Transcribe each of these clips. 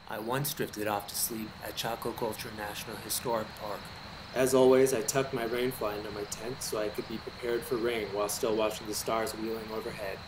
I once drifted off to sleep at Chaco Culture National Historic Park. As always, I tucked my rainfly into my tent so I could be prepared for rain while still watching the stars wheeling overhead.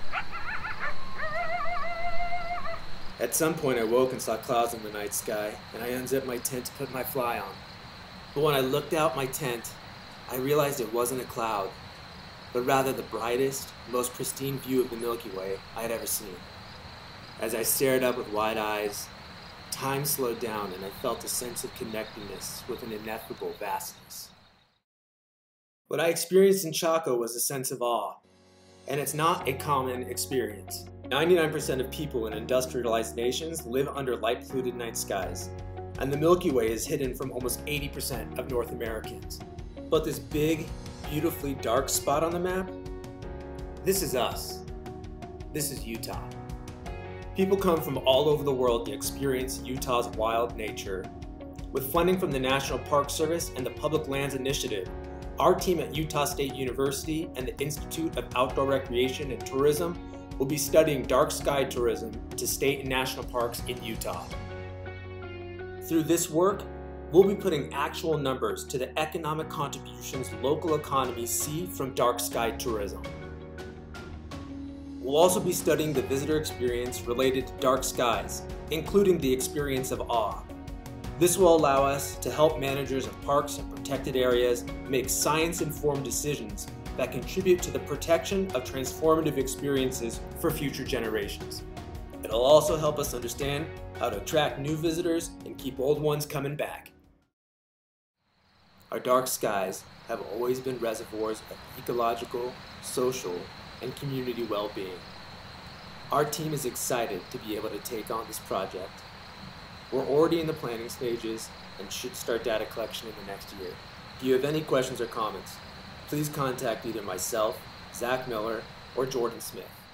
At some point I woke and saw clouds in the night sky, and I unzipped my tent to put my fly on. But when I looked out my tent, I realized it wasn't a cloud, but rather the brightest, most pristine view of the Milky Way I had ever seen. As I stared up with wide eyes, time slowed down and I felt a sense of connectedness with an ineffable vastness. What I experienced in Chaco was a sense of awe, and it's not a common experience. 99% of people in industrialized nations live under light-polluted night skies, and the Milky Way is hidden from almost 80% of North Americans. But this big, beautifully dark spot on the map, this is us. This is Utah. People come from all over the world to experience Utah's wild nature. With funding from the National Park Service and the Public Lands Initiative, our team at Utah State University and the Institute of Outdoor Recreation and Tourism will be studying dark sky tourism to state and national parks in Utah. Through this work, we'll be putting actual numbers to the economic contributions local economies see from dark sky tourism. We'll also be studying the visitor experience related to dark skies, including the experience of awe. This will allow us to help managers of parks and protected areas make science-informed decisions that contribute to the protection of transformative experiences for future generations. It'll also help us understand how to attract new visitors and keep old ones coming back. Our dark skies have always been reservoirs of ecological, social, and community well-being. Our team is excited to be able to take on this project. We're already in the planning stages and should start data collection in the next year. If you have any questions or comments, please contact either myself, Zach Miller, or Jordan Smith.